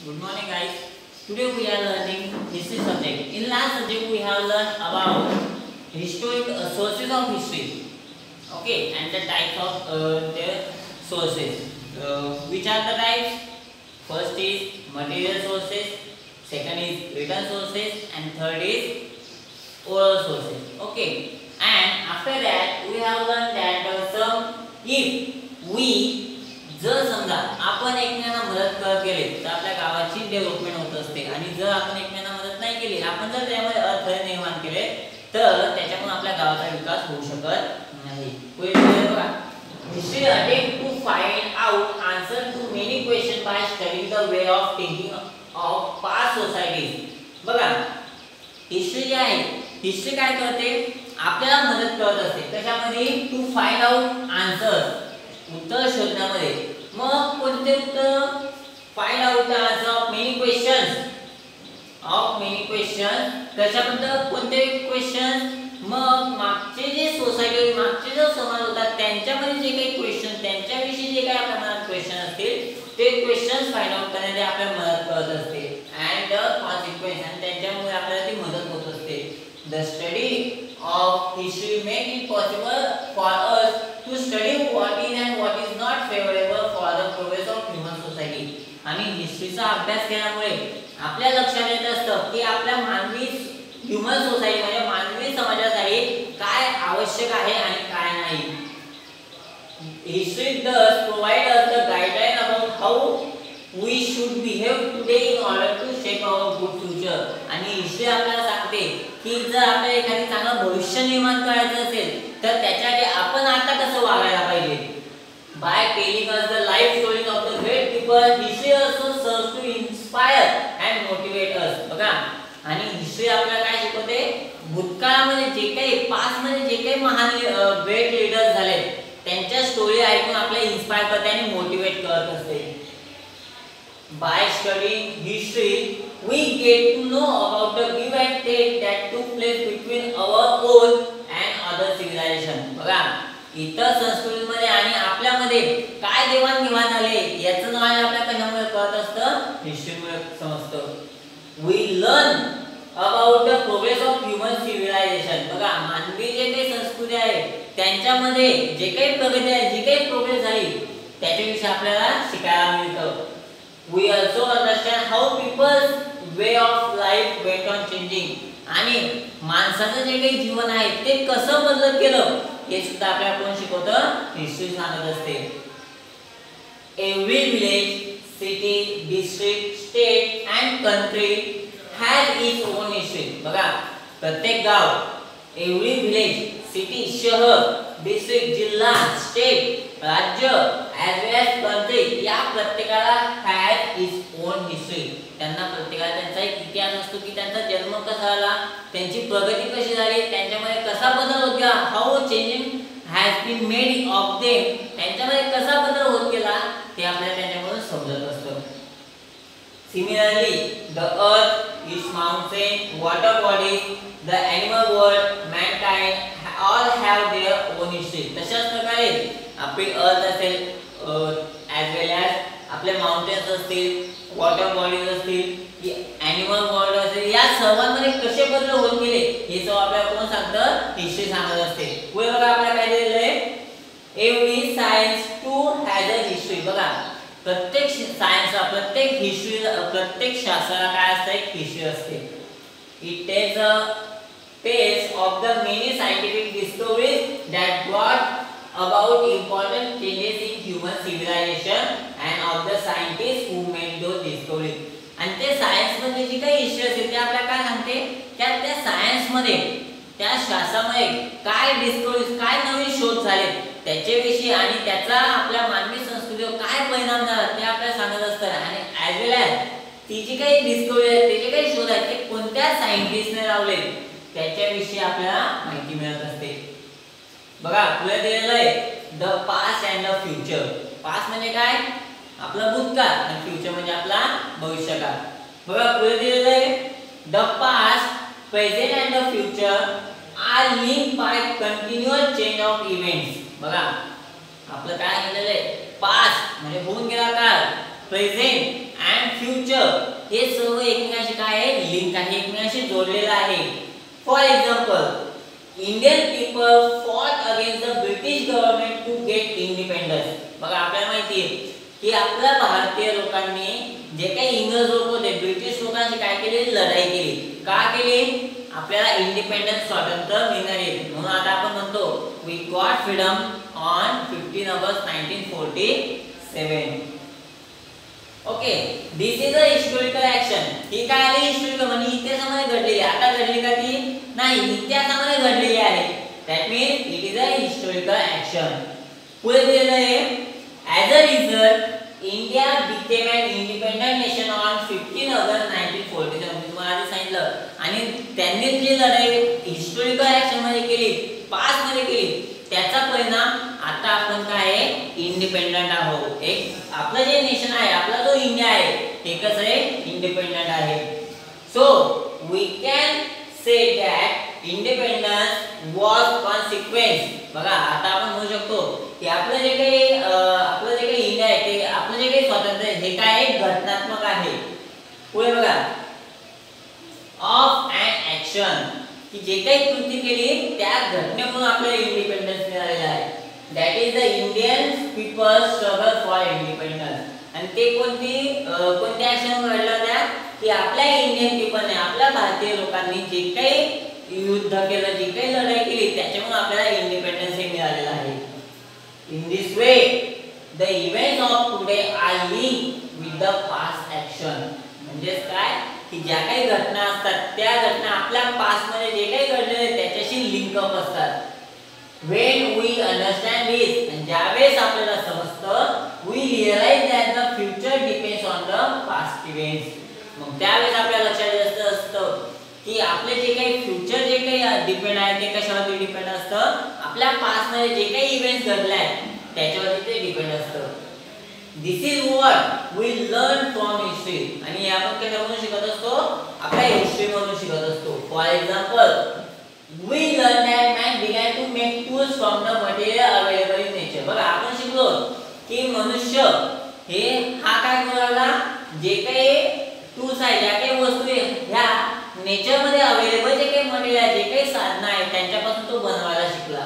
Good morning, guys. Today we are learning history subject. In last subject we have learned about historic sources of history. Okay, and the types of their sources. Which are the types? First is material sources. Second is written sources, and third is oral sources. Okay, and after that we have learned that some if we जर समजा आपण एकमेकांना मदत केली तर आपल्या गावाची development होत असते आणि जर आपण एकमेकांना मदत नाही केली आपण जर त्यामध्ये अडथळे निर्माण केले तर त्याच्यातून आपल्या गावाचा विकास होऊ शकत नाही. पुढे बघा history attempt to find out answer to many question by studying the way of thinking of past societies. बघा हिस्ट्री जी आहे हिस्ट्री काय करते आपल्याला मदत करत असते कशामध्ये टू फाइंड आउट आन्सर्स उत्तर शोधण्यामध्ये. मग कोणते उत्तर find out the answer of many question कशाबद्दल कोणते क्वेश्चन मग मागचे जे सोसायटी मागचे जो समाज होता त्यांच्यामध्ये जे काही क्वेश्चन त्यांच्याविषयी जे काही आपल्याला क्वेश्चन असतील ते क्वेश्चन्स फाइंड आउट करण्यासाठी आपल्याला मदत करत असते अँड द कॉन्सिक्वेन्स आणि त्यांच्यामुळे आपल्याला ती मदत होत असते. The study of history make it possible for us to study what is and what is not favorable for the progress of human society. आणि हिस्ट्रीचा अभ्यास केल्यामुळे आपल्या लक्षात येत असतं की आपल्या मानवी ह्यूमन सोसायटी म्हणजे मानवी समाजासाठी काय आवश्यक आहे आणि काय नाही. History thus provide us the guideline about how we should behave today in order to shape our good future. आणि हिस्ट्री आपल्याला सांगते की जर आपल्याला एखादे चांगलं भविष्य निर्माण करायचं असेल तर त्याच्यासाठी आपण आता कसं वागायला पाहिजे. By telling us the life stories of the great people history also serves to inspire and motivate us. बघा आणि हिस्ट्री आपल्याला काय शिकवते भूतकाळामध्ये जे काही पास्ट मध्ये जे काही महान ग्रेट लीडर्स झाले त्यांच्या स्टोरी ऐकून आपल्याला इन्स्पायर करते आणि मोटिवेट करत असते. By studying history, we get to know about the give and take that took place between our own and other civilization. बघा इतर संस्कृतीमध्ये आणि आपल्यामध्ये काय देवाणघेवाण झाले याचं नॉलेज आपल्याला कशामुळे कळत असतं हिस्ट्रीमुळे समजतं. We learn about the progress of human civilization. बघा मानवी जे काही संस्कृती आहे त्यांच्यामध्ये जे काही प्रगती आहे जी काही प्रोग्रेस झाली त्याच्याविषयी आपल्याला शिकायला मिळतं. We also understand how people's way of life went on changing. आणि माणसाचं जे काही जीवन आहे ते कसं बदलत गेलं हे सुद्धा आपल्याला कोण शिकवतं हिस्ट्री सांगत असते. Every village, city, district, state and country has its own history. बघा प्रत्येक गाव every village, city शहर, district जिल्हा, state राज्य as well as country या प्रत्येकाला has its own history. त्यांना प्रत्येकाला त्यांचा एक इतिहास असतो की त्यांचा जन्म कसा झाला त्यांची प्रगती कशी झाली त्यांच्यामध्ये कसा बदल होत गेला how changing has been made of them त्यांच्यामध्ये कसा बदल होत गेला ते आपल्याला त्यांच्यामधून समजत असतं. Similarly, the earth, its mountain, water bodies, the animal world, mankind all have their own history. तशाच प्रकारे आपली अर्थ असेल as well as आपले माउंटेन्स असतील वॉटर बॉडीज असतील ॲनिमल वर्ल्ड असेल या सर्वांमध्ये कसे बदल होत गेले हे सर्व आपल्याला कोण सांगतं हिस्ट्री सांगत असते. पुढे बघा आपल्याला काय दिलेलं आहे every science too has a history. बघा प्रत्येक सायन्सला प्रत्येक हिस्ट्री प्रत्येक शास्त्राला काय असतं एक हिस्ट्री असते. It takes a page of the many scientific discoveries that brought about important changes in human civilization and of the scientists who made those discoveries. आणि ते सायन्स मध्ये जी काही हिस्ट्री असते ते आपल्याला काय सांगते त्या सायन्स मध्ये त्या शास्त्रामध्ये काय डिस्कवरीज काय नवीन शोध झाले त्याच्याविषयी आणि त्याचा आपल्या मानवी संस्कृतीवर काय परिणाम झाला ते आपल्याला सांगत असतं. आणि ॲज वेल ॲज ती जी काही डिस्कवरी आहे ते जे काही शोध आहेत ते कोणत्या सायंटिस्टने लावले त्याच्याविषयी आपल्याला माहिती मिळत असते. बघा पुढे दिलेलं आहे the past and the future. Past म्हणजे काय आपला भूतकाळ आणि फ्युचर म्हणजे आपला भविष्यकाळ. बघा पुढे दिलेलं आहे the past present and the future are linked by continuous change of events. बघा आपलं काय दिलेलं आहे पास्ट म्हणजे होऊन गेला काळ प्रेझेंट अँड फ्युचर हे सर्व एकमेकांशी काय आहे, लिंक आहे, एकमेकांशी जोडलेलं आहे. For example Indian people fought against the British government to get independence. बघा आपल्याला माहिती आहे की आपल्या भारतीय लोकांनी जे काही इंग्रज लोक होते, ब्रिटिश लोकांशी काय केली, लढाई केली. का केली, आपल्याला इंडिपेंडन्स स्वातंत्र्य मिळणार आहे म्हणून. आता आपण म्हणतो we got freedom on 15 August 1947. Okay, this is a historical action. ही काय आहे, हिस्टोरिकल म्हणजे इतिहासामध्ये घडलेली. आता घडली का ती, नाही, इतिहासामध्ये घडलेली आहे. That means it is a historical action. पुढे दिलेलं आहे as a result India became an independent nation on 15 August 1947. मी तुम्हाला आधी सांगितलं. आणि त्यांनी जी लढाई हिस्टोरिकल ऍक्शन मध्ये केली, पास्ट मध्ये केली, त्याचा परिणाम आता आपण काय आहे, इंडिपेंडेंट आहोत. एक आपलं जे नेशन आहे, आपला जो इंडिया आहे, ते कसं आहे, इंडिपेंडेंट आहे. So we can say that independence was consequence. बघा आता आपण म्हणू शकतो की आपलं जे काही इंडिया आहे, ते आपलं जे काही स्वातंत्र्य आहे, हे काय आहे, घटनात्मक आहे. पुढे बघा ऑफ अँड ऍक्शन, की जे काही कृती केली त्या घटनेमुळे आपल्याला इंडिपेंडन्स मिळालेला आहे. That is the Indian people struggle for independence. आणि ते कोणत्या ऍक्शन घडलं होत्या, की आपल्या इंडियन पीपलने, आपल्या भारतीय लोकांनी जे काही युद्ध केलं, जी काही लढाई केली, त्याच्यामुळे आपल्याला इंडिपेंडन्स हे मिळालेलं आहे. In this way the events of today are linked with the past action. म्हणजे काय, की ज्या काही घटना असतात, त्या घटना आपल्या पास्ट मध्ये जे काही घडलेले त्याच्याशी लिंक अप असतात. व्हेन वी अंडरस्टँड दिस, आणि ज्यावेळेस आपल्याला समजतं, we realise that the future depends on the past events. मग त्यावेळेस आपल्या लक्षात असतं की आपले जे काही फ्युचर जे काही डिपेंड आहे, ते कशावरती डिपेंड असतं, आपल्या पास्ट मध्ये जे काही इव्हेंट्स घडले आहेत त्याच्यावरती ते डिपेंड असतं. This is what we learn from history. आणि आपण कशामधून शिकत असतो, आपल्या हिस्ट्री मधून शिकत असतो. For example we learn that man began to make tools from the material available in nature. बघा आपण शिकलो की मनुष्य हा काय करू लागला, जे काही टूल्स आहे, ज्या काही वस्तू आहे, ह्या नेचर मध्ये अवेलेबल जे काही मटेरियल आहे, जे काही साधनं आहे, त्यांच्यापासून तो बनवायला शिकला.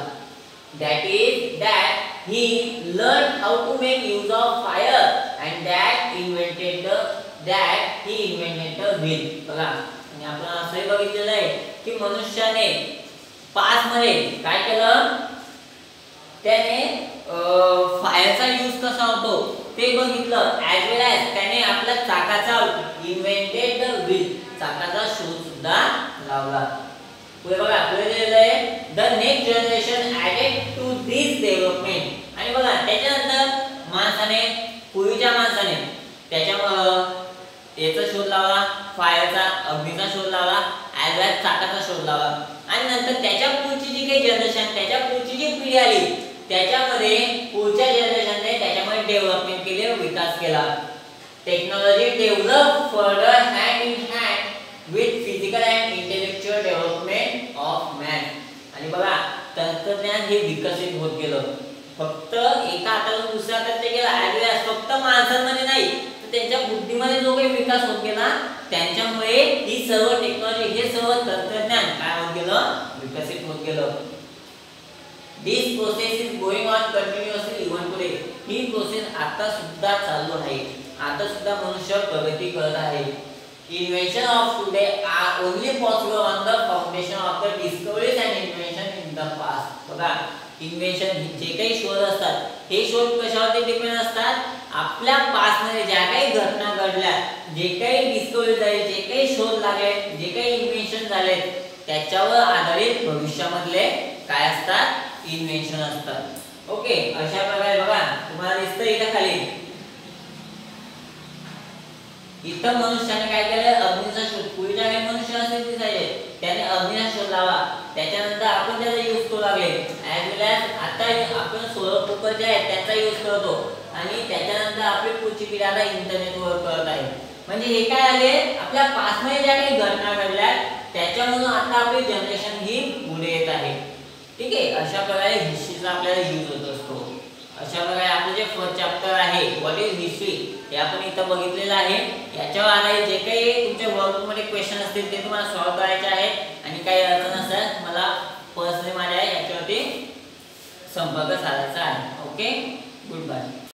that he learned how to make use of fire and that he invented the wheel. बघा, आणि आपण असंही बघितलेलं आहे की मनुष्याने पास्ट मध्ये काय केलं, त्याने फायरचा यूज कसा होतो ते बघितलं. ॲज वेल ॲज त्याने आपल्या चाकाचा इन्व्हेंटेड द व्हील, चाकाचा शोध सुद्धा लावला. पुढे बघा, पुढे दिलेलं आहे the next generation added to this development. आणि बघा त्याच्यानंतर पूर्वीच्या माणसाने त्याच्या याचा शोध लावला, फायरचा, अग्नीचा शोध लावला, ॲज वेल चाकाचा शोध लावला. आणि नंतर त्याच्या पुढची जी काही जनरेशन, त्याच्या पुढची जी पिढी आली, त्याच्यामध्ये पुढच्या जनरेशनने त्याच्यामध्ये डेव्हलपमेंट केले, विकास केला. Technology develop further hand in hand with physical and intellectual development of man. आणि बघा तंत्रज्ञान हे विकसित होत गेलं, फक्त एका हातातून दुसऱ्या हातात ते गेलं. ॲज फक्त माणसांमध्ये नाही, तर त्यांच्या बुद्धीमध्ये जो काही विकास होत गेला, त्यांच्यामुळे ही सर्व टेक्नॉलॉजी, हे सर्व तंत्रज्ञान काय होत गेलं, विकसित होत गेलं. This process is going on continuously even today. ही प्रोसेस आता सुद्धा चालू आहे, आता सुद्धा मनुष्य प्रगती करत आहे. Invention of today are only possible on the foundation of the discoveries and invention in the past. बघा, इन्व्हेंशन जे काही शोध असतात, हे शोध कशावरती डिपेंड असतात, आपल्या पास्ट मध्ये ज्या काही घटना घडल्या, जे काही डिस्कवरी झाली, जे काही शोध लागले, जे काही इन्व्हेंशन झाले, त्याच्यावर आधारित भविष्यामधले काय असतात, इन्व्हेंशन असतात. ओके, अशा प्रकारे बघा तुम्हाला दिसतं इथं खाली, इथं मनुष्याने काय केलं, अग्नीचा शोध. पूर्वीच्या काही मनुष्य असे दिसायचे, त्याने अग्नीचा शोध लावला, त्याच्यानंतर आपण त्याचा यूज करू लागले. ॲज वेल ॲज आता आपण सोलर कुकर जे आहे त्याचा यूज करतो, आणि त्याच्यानंतर आपली पुढची पिढी आता इंटरनेटवर करत आहे. म्हणजे हे काय आले, आपल्या पास्टमध्ये ज्या काही घटना घडल्या त्याच्यामधून आता आपली जनरेशन ही पुढे येत आहे. ठीक आहे, अशा प्रकारे हिस्ट्रीचा आपल्याला यूज होत असतो. अशा प्रकारे आपलं जे फर्स्ट चॅप्टर आहे व्हॉट इज हिस्ट्री, हे आपण इथं बघितलेलं आहे. याच्यावर आधारित जे काही तुमच्या वर्कमध्ये क्वेश्चन असतील ते तुम्हाला सॉल्व्ह करायचे आहेत आणि काही अडचण असेल मला पर्सनली माझ्या याच्यावरती संपर्क साधायचा आहे. Okay, good bye.